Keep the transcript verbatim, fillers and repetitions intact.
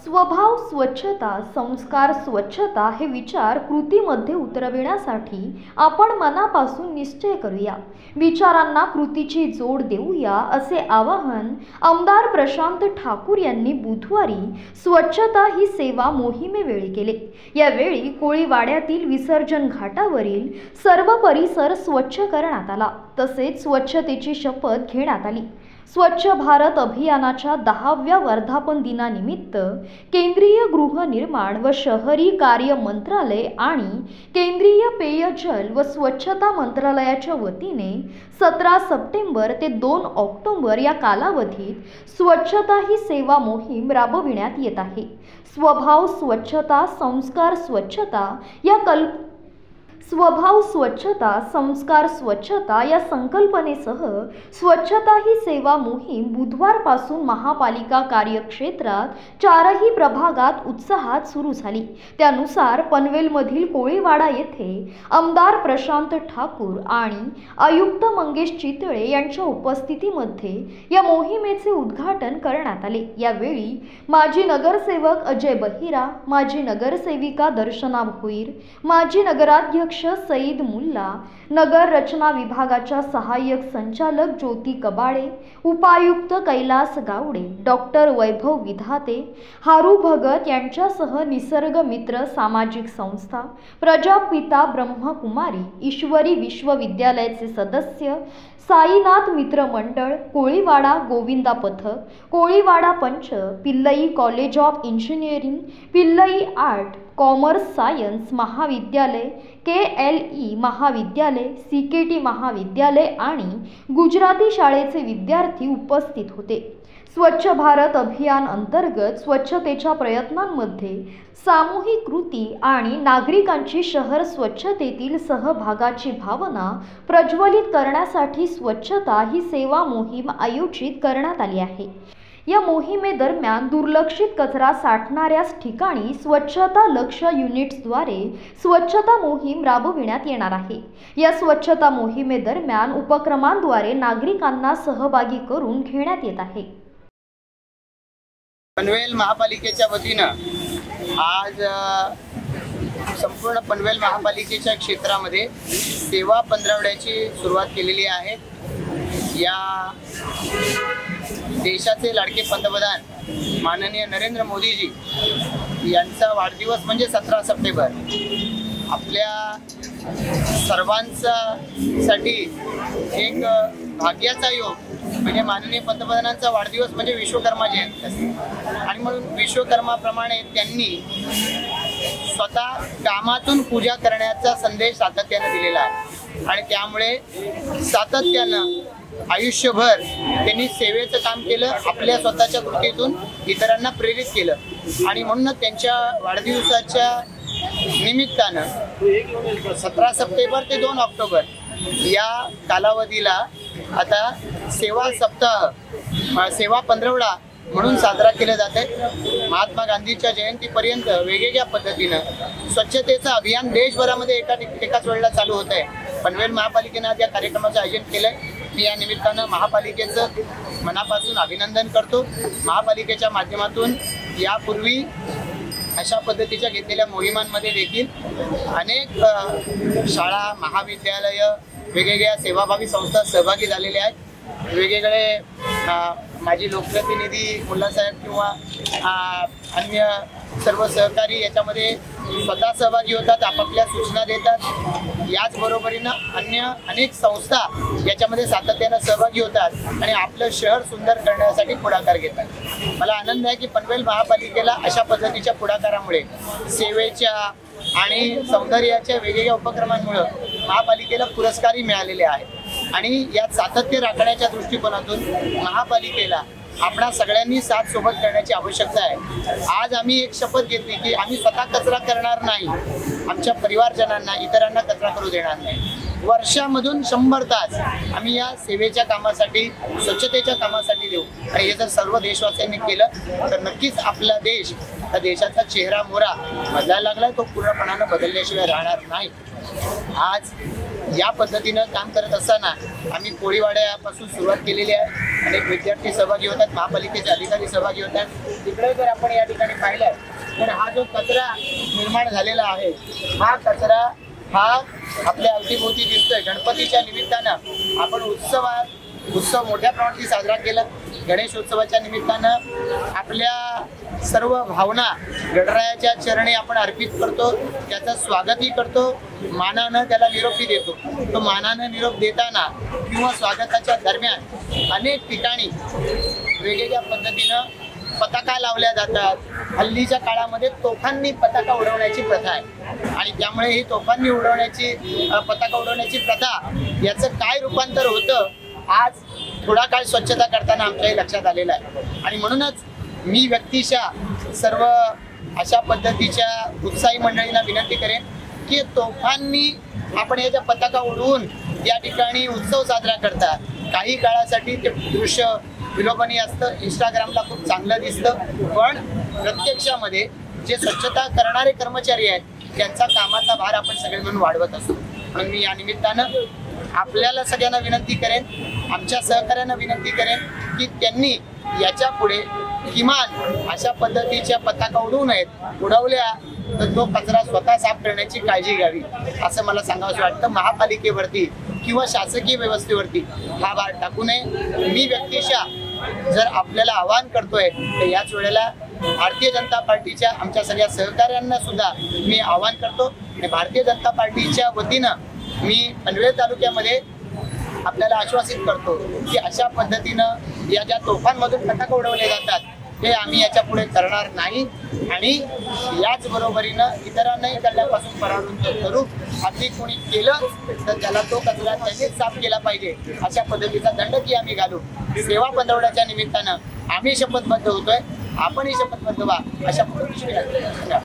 स्वभाव स्वच्छता, संस्कार स्वच्छता हे विचार कृतीमध्ये उतरविण्यासाठी आपण मनापासून निश्चय करूया, विचारांना कृतीची जोड देऊया, असे आवाहन आमदार प्रशांत ठाकूर यांनी बुधवारी स्वच्छता ही सेवा मोहिमेवेळी केले। यावेळी कोळीवाड्यातील विसर्जन घाटावरील सर्व परिसर स्वच्छ करण्यात आला, तसेच स्वच्छतेची शपथ घेण्यात आली। स्वच्छ भारत अभियानाच्या दहाव्या वर्धापन दिनानिमित्त केंद्रीय गृहनिर्माण व शहरी कार्य मंत्रालय आणि केंद्रीय पेयजल व स्वच्छता मंत्रालयाच्या वतीने सतरा सप्टेंबर ते दोन ऑक्टोबर या कालावधीत स्वच्छता ही सेवा मोहीम राबविण्यात येत आहे। स्वभाव स्वच्छता, संस्कार स्वच्छता या कल्प स्वभाव स्वच्छता, संस्कार स्वच्छता या संकल्पनेसह स्वच्छता ही सेवा मोहीम बुधवारपासून महापालिका कार्यक्षेत्रात चारही प्रभागात उत्साहात सुरू झाली। त्यानुसार पनवेलमधील कोळीवाडा येथे आमदार प्रशांत ठाकूर आणि आयुक्त मंगेश चितळे यांच्या उपस्थितीमध्ये या मोहिमेचे उद्घाटन करण्यात आले। यावेळी माजी नगरसेवक अजय बहिरा, माजी नगरसेविका दर्शना भोईर, माजी नगराध्यक्ष सईद मुल्ला, नगर रचना विभागाच्या सहाय्यक संचालक ज्योती कबाडे, उपायुक्त कैलास गावडे, डॉक्टर वैभव विधाते, हारू भगत यांच्यासह निसर्ग मित्र सामाजिक संस्था, प्रजापिता ब्रह्मकुमारी, ईश्वरी विश्वविद्यालयाचे सदस्य, साईनाथ मित्र मंडळ, कोळीवाडा गोविंदा पथक, कोळीवाडा पंच, Pillai college of engineering, Pillai art commerce science महाविद्यालय, के एल ई महाविद्यालय, सी के टी महाविद्यालय आणि गुजराती शाळेचे विद्यार्थी उपस्थित होते। स्वच्छ भारत अभियान अंतर्गत स्वच्छतेच्या प्रयत्नांमध्ये सामूहिक कृती आणि नागरिकांची शहर स्वच्छतेतील सहभागाची भावना प्रज्वलित करण्यासाठी स्वच्छता ही सेवा मोहीम आयोजित करण्यात आली आहे। या मोहिमेदरम्यान दुर्लक्षित कचरा साठणाऱ्या ठिकाणी स्वच्छता लक्ष युनिट्सद्वारे स्वच्छता मोहीम राबविण्यात येणार आहे। या स्वच्छता मोहिमेदरम्यान उपक्रमांद्वारे नागरिकांना सहभागी करून घेण्यात येत आहे। पनवेल महापालिकेच्या वतीनं आज संपूर्ण पनवेल महापालिकेच्या क्षेत्रामध्ये सेवा पंधरवड्याची सुरुवात केलेली आहे। या देशाचे लाडके पंतप्रधान माननीय नरेंद्र मोदीजी यांचा वाढदिवस म्हणजे सतरा सप्टेंबर आपल्या सर्वांसाठी एक भाग्याचा योग म्हणजे माननीय पंतप्रधानांचा वाढदिवस म्हणजे विश्वकर्मा जयंती असते आणि म्हणून विश्वकर्माप्रमाणे त्यांनी स्वतः कामातून पूजा करण्याचा संदेश सातत्याने दिलेला आहे आणि त्यामुळे सातत्यानं आयुष्यभर त्यांनी सेवेचं काम केलं, आपल्या स्वतःच्या कृतीतून इतरांना प्रेरित केलं आणि म्हणून त्यांच्या वाढदिवसाच्या निमित्तानं सतरा सप्टेंबर ते दोन ऑक्टोबर या कालावधीला आता सेवा सप्ताह, सेवा पंधरवडा म्हणून साजरा केला जात आहे। महात्मा गांधीच्या जयंतीपर्यंत वेगवेगळ्या पद्धतीनं स्वच्छतेचं अभियान देशभरामध्ये एका एकाच वेळेला चालू होत आहे। पनवेल महापालिकेनं या कार्यक्रमाचं आयोजन केलं आहे। मी या निमित्तानं महापालिकेचं मनापासून अभिनंदन करतो। महापालिकेच्या माध्यमातून यापूर्वी अशा पद्धतीच्या घेतलेल्या मोहिमांमध्ये देखील अनेक शाळा, महाविद्यालय, वेगवेगळ्या सेवाभावी संस्था सहभागी झालेल्या आहेत। वेगवेगळे माजी लोकप्रतिनिधी, मुल्लासाहेब किंवा अन्य सर्व सहकारी याच्यामध्ये स्वतः सहभागी होतात, आपापल्या सूचना देतात। याचबरोबरीनं अन्य अनेक संस्था याच्यामध्ये सातत्यानं सहभागी होतात आणि आपलं शहर सुंदर करण्यासाठी पुढाकार घेतात। मला आनंद आहे की पनवेल महापालिकेला अशा पद्धतीच्या पुढाकारामुळे सेवेच्या आणि सौंदर्याच्या वेगवेगळ्या उपक्रमांमुळे महापालिकेला पुरस्कारही मिळालेले आहेत आणि यात सातत्य राखण्याच्या दृष्टिकोनातून महापालिकेला आपणा सगळ्यांनी साथ सोबत करण्याची आवश्यकता आहे। आज आम्ही एक शपथ घेतली की आम्ही स्वतः कचरा करणार नाही, आमच्या परिवारजनांना, इतरांना कचरा करू देणार नाही। वर्षामधून शंभर तास आम्ही या सेवेच्या कामासाठी, स्वच्छतेच्या कामासाठी देऊ आणि हे जर सर्व देशवासियांनी केलं तर नक्कीच आपला देश, त्या देशाचा चेहरा मोहरा बदलायला लागला, तो पूर्णपणानं बदलल्याशिवाय राहणार नाही। आज या पद्धतीनं काम करत असताना आम्ही कोळीवाड्यापासून सुरुवात केलेली आहे। अनेक विद्यार्थी सहभागी होतात, महापालिकेचे अधिकारी सहभागी होतात। तिकडे जर आपण या ठिकाणी पाहिलं तर हा जो कचरा निर्माण झालेला आहे, हा कचरा हा आपल्या अवतीभोवती दिसतोय। गणपतीच्या निमित्तानं आपण उत्सवात उत्सव मोठ्या प्रमाणात साजरा केला। गणेश उत्सवाच्या निमित्तानं आपल्या सर्व भावना गणरायाच्या चरणी आपण अर्पित करतो, त्याचं स्वागतही करतो, मानानं त्याला निरोपही देतो। तो मानानं निरोप देताना किंवा स्वागताच्या दरम्यान अनेक ठिकाणी वेगवेगळ्या पद्धतीनं पताका लावल्या जातात। हल्लीच्या काळामध्ये तोफांनी पताका उडवण्याची प्रथा आहे आणि त्यामुळे ही तोफांनी उडवण्याची पताका उडवण्याची प्रथा याचं काय रूपांतर होतं आज थोडा काळ स्वच्छता करताना आमच्याही लक्षात आलेलं आहे। आणि म्हणूनच मी व्यक्तिशः सर्व अशा पद्धतीच्या उत्साही मंडळींना विनंती करेन की तोफांनी आपण याच्या पताका उडवून या ठिकाणी उत्सव साजरा करता। काही काळासाठी ते दृश्य विलोभनीय असतं, इंस्टाग्रामला खूप चांगलं दिसतं, पण प्रत्यक्षामध्ये जे स्वच्छता करणारे कर्मचारी आहेत त्यांचा कामाचा भार आपण सगळे मिळून वाढवत असतो। म्हणून मी या निमित्तानं आपल्याला सगळ्यांना विनंती करेन, आमच्या सहकार्यांना विनंती करेन की त्यांनी याच्या पुढे किमान अशा पद्धतीच्या पताका उडवू नयेत। उडवल्या तर तो कचरा स्वतः साफ करण्याची काळजी घ्यावी असं मला सांगावंसं वाटतं। महापालिकेवरती किंवा शासकीय व्यवस्थेवरती हा भार टाकू नये। मी व्यक्तिशः जर आपल्याला आवाहन करतोय तर याच वेळेला भारतीय जनता पार्टीच्या आमच्या सगळ्या सहकार्यांना सुद्धा मी आवाहन करतो आणि भारतीय जनता पार्टीच्या वतीनं मी पनवेल तालुक्यामध्ये आपल्याला आश्वासित करतो की अशा पद्धतीनं या ज्या तोफांमधून पताका उडवले जातात हे आम्ही याच्या पुढे करणार नाही आणि याच बरोबरीनं इतरांनाही करण्यापासून परावृत्त करू। अगदी कोणी केलं तर त्याला तो कचरा त्यांनीच साफ केला पाहिजे अशा पद्धतीचा दंडकी आम्ही घालू। सेवा पंधरवड्याच्या निमित्तानं आम्ही शपथबद्ध होतोय, आपणही शपथबद्ध व्हा अशा पद्धतीने